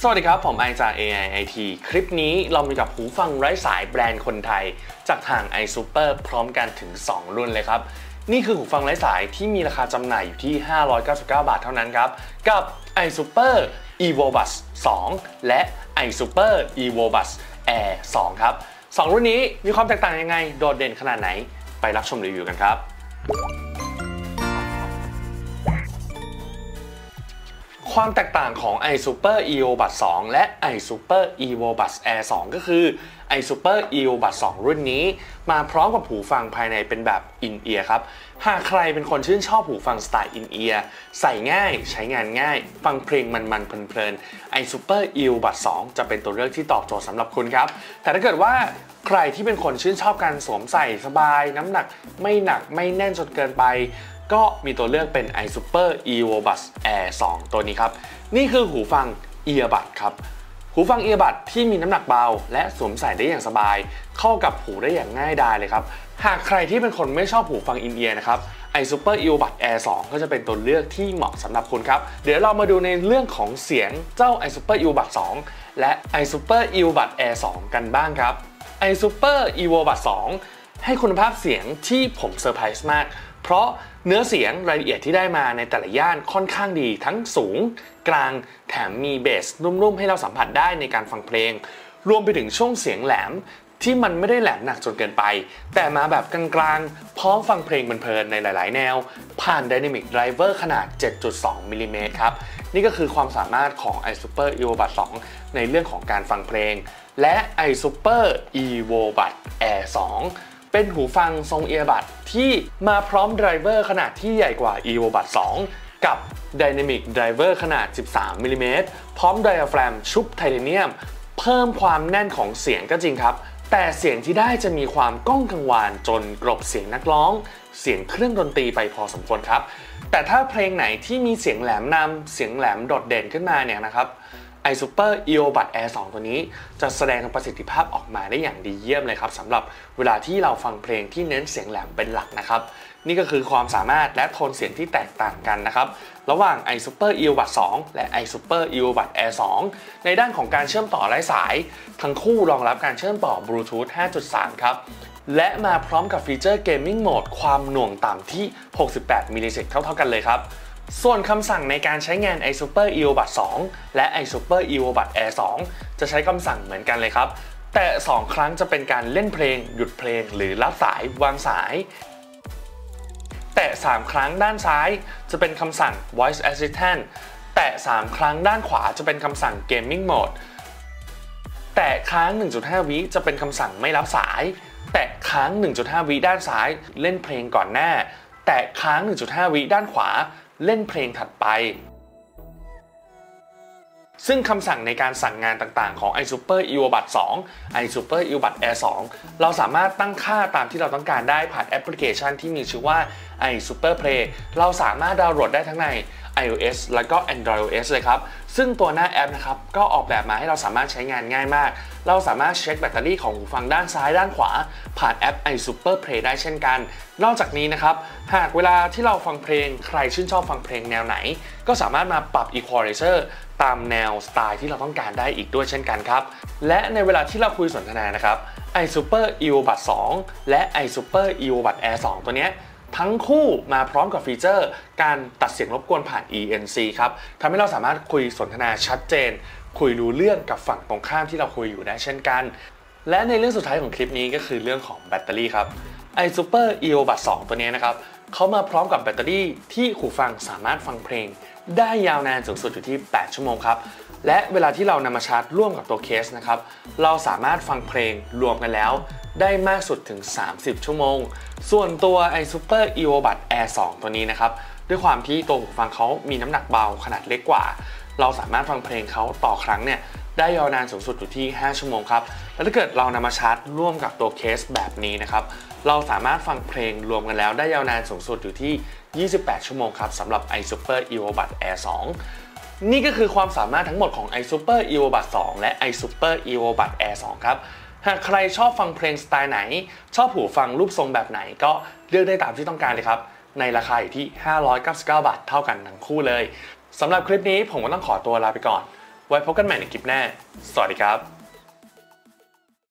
สวัสดีครับผมไอจาก AIIT คลิปนี้เรามีกับหูฟังไร้สายแบรนด์คนไทยจากทาง iSuper พร้อมกันถึง2รุ่นเลยครับนี่คือหูฟังไร้สายที่มีราคาจำหน่ายอยู่ที่599 บาทเท่านั้นครับกับ iSuper EvoBuds 2 และ iSuper EvoBuds Air 2 ครับ2รุ่นนี้มีความแตกต่างยังไงโดดเด่นขนาดไหนไปรับชมรีวิวกันครับความแตกต่างของ iSuper EvoBuds 2 และ iSuper EvoBuds Air 2 ก็คือ iSuper EvoBuds 2 รุ่นนี้มาพร้อมกับหูฟังภายในเป็นแบบ In-ear ครับหากใครเป็นคนชื่นชอบหูฟังสไตล์ In-ear ใส่ง่ายใช้งานง่ายฟังเพลงมันๆเพลินๆ iSuper EvoBuds 2 จะเป็นตัวเลือกที่ตอบโจทย์สำหรับคุณครับแต่ถ้าเกิดว่าใครที่เป็นคนชื่นชอบการสวมใส่สบายน้ำหนักไม่หนักไม่แน่นจนเกินไปก็มีตัวเลือกเป็น iSuper EvoBuds Air 2 ตัวนี้ครับนี่คือหูฟัง Earbud ครับหูฟัง Earbud ที่มีน้ำหนักเบาและสวมใส่ได้อย่างสบายเข้ากับหูได้อย่างง่ายดายเลยครับหากใครที่เป็นคนไม่ชอบหูฟัง In-ear นะครับ iSuper EvoBuds Air 2 ก็จะเป็นตัวเลือกที่เหมาะสำหรับคุณครับเดี๋ยวเรามาดูในเรื่องของเสียงเจ้า iSuper EvoBuds 2 และ iSuper EvoBuds Air 2 กันบ้างครับ iSuper EvoBuds 2 ให้คุณภาพเสียงที่ผมเซอร์ไพรส์มากเพราะเนื้อเสียงรายละเอียดที่ได้มาในแต่ละย่านค่อนข้างดีทั้งสูงกลางแถมมีเบสนุ่มๆให้เราสัมผัสได้ในการฟังเพลงรวมไปถึงช่วงเสียงแหลมที่มันไม่ได้แหลมหนักจนเกินไปแต่มาแบบกลางๆพร้อมฟังเพลงเพลินๆในหลายๆแนวผ่าน Dynamic Driver ขนาด 7.2 มิลลิเมตรครับนี่ก็คือความสามารถของ iSuper EvoBuds 2 ในเรื่องของการฟังเพลงและ iSuper EvoBuds Air 2เป็นหูฟังทรง Earbud ที่มาพร้อมไดรเวอร์ขนาดที่ใหญ่กว่า EvoBuds 2 กับ Dynamic Driver ขนาด 13 มิลลิเมตรพร้อมไดอะแฟรมชุบไทเทเนียมเพิ่มความแน่นของเสียงก็จริงครับแต่เสียงที่ได้จะมีความก้องกังวานจนกลบเสียงนักร้องเสียงเครื่องดนตรีไปพอสมควรครับแต่ถ้าเพลงไหนที่มีเสียงแหลมนำเสียงแหลมโดดเด่นขึ้นมาเนี่ยนะครับiSuper EvoBuds Air 2 ตัวนี้จะแสดงประสิทธิภาพออกมาได้อย่างดีเยี่ยมเลยครับสำหรับเวลาที่เราฟังเพลงที่เน้นเสียงแหลมเป็นหลักนะครับนี่ก็คือความสามารถและโทนเสียงที่แตกต่างกันนะครับระหว่าง iSuper EvoBuds 2 และ iSuper EvoBuds Air 2 ในด้านของการเชื่อมต่อไร้สายทั้งคู่รองรับการเชื่อมต่อบลูทูธ 5.3 ครับและมาพร้อมกับฟีเจอร์ Gaming Mode ความหน่วงต่ำที่ 68 มิลลิเซกเท่ากันเลยครับส่วนคำสั่งในการใช้งาน iSuper EvoBuds 2 และ iSuper EvoBuds Air 2 จะใช้คำสั่งเหมือนกันเลยครับแต่2ครั้งจะเป็นการเล่นเพลงหยุดเพลงหรือรับสายวางสายแต่3ครั้งด้านซ้ายจะเป็นคำสั่ง Voice Assistant แต่3ครั้งด้านขวาจะเป็นคำสั่ง Gaming Mode แต่ค้าง 1.5 วิจะเป็นคำสั่งไม่รับสายแต่ค้าง 1.5 วิด้านซ้ายเล่นเพลงก่อนหน้าแต่ค้าง 1.5 วิด้านขวาเล่นเพลงถัดไปซึ่งคำสั่งในการสั่งงานต่างๆของ iSuper EvoBuds 2 iSuper EvoBuds Air 2 เราสามารถตั้งค่าตามที่เราต้องการได้ผ่านแอปพลิเคชันที่มีชื่อว่า iSuper Play เราสามารถดาวน์โหลดได้ทั้งใน iOS แล้วก็ Android OS เลยครับซึ่งตัวหน้าแอปนะครับก็ออกแบบมาให้เราสามารถใช้งานง่ายมากเราสามารถเช็คแบตเตอรี่ของหูฟังด้านซ้ายด้านขวาผ่านแอป iSuper Play ได้เช่นกันนอกจากนี้นะครับหากเวลาที่เราฟังเพลงใครชื่นชอบฟังเพลงแนวไหนก็สามารถมาปรับ Equalizer ตามแนวสไตล์ที่เราต้องการได้อีกด้วยเช่นกันครับและในเวลาที่เราคุยสนทนานะครับ iSuper EvoBuds 2 และ iSuper EvoBuds Air 2 ตัวเนี้ยทั้งคู่มาพร้อมกับฟีเจอร์การตัดเสียงรบกวนผ่าน ENC ครับทำให้เราสามารถคุยสนทนาชัดเจนคุยรู้เรื่องกับฝั่งตรงข้ามที่เราคุยอยู่ได้เช่นกันและในเรื่องสุดท้ายของคลิปนี้ก็คือเรื่องของแบตเตอรี่ครับ iSuper EvoBuds 2 ตัวนี้นะครับเขามาพร้อมกับแบตเตอรี่ที่หูฟังสามารถฟังเพลงได้ยาวนานสูงสุดอยู่ที่ 8 ชั่วโมงครับและเวลาที่เรานำมาชาร์จร่วมกับตัวเคสนะครับเราสามารถฟังเพลงรวมกันแล้วได้มากสุดถึง 30 ชั่วโมงส่วนตัว iSuper EvoBuds Air 2 ตัวนี้นะครับด้วยความที่ตัวหูฟังเขามีน้ำหนักเบาขนาดเล็กกว่าเราสามารถฟังเพลงเขาต่อครั้งเนี่ยได้ยาวนานสูงสุดอยู่ที่ 5 ชั่วโมงครับและถ้าเกิดเรานำมาชาร์จร่วมกับตัวเคสแบบนี้นะครับเราสามารถฟังเพลงรวมกันแล้วได้ยาวนานสูงสุดอยู่ที่ 28 ชั่วโมงครับสำหรับ iSuper EvoBuds Air 2 นี่ก็คือความสามารถทั้งหมดของ iSuper EvoBuds 2 และ iSuper EvoBuds Air 2 ครับหากใครชอบฟังเพลงสไตล์ไหนชอบหูฟังรูปทรงแบบไหนก็เลือกได้ตามที่ต้องการเลยครับในราคาอยู่ที่599 บาทเท่ากันทั้งคู่เลยสำหรับคลิปนี้ผมก็ต้องขอตัวลาไปก่อนไว้พบกันใหม่ในคลิปหน้าสวัสดีครับ